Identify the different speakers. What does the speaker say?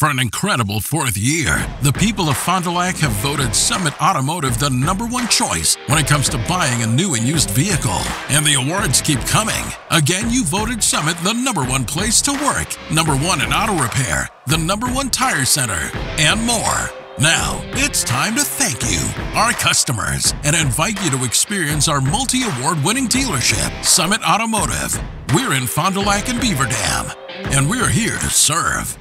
Speaker 1: For an incredible fourth year, the people of Fond du Lac have voted Summit Automotive the #1 choice when it comes to buying a new and used vehicle. And the awards keep coming. Again, you voted Summit the #1 place to work, #1 in auto repair, the #1 tire center, and more. Now, it's time to thank you, our customers, and invite you to experience our multi-award winning dealership, Summit Automotive. We're in Fond du Lac and Beaver Dam, and we're here to serve.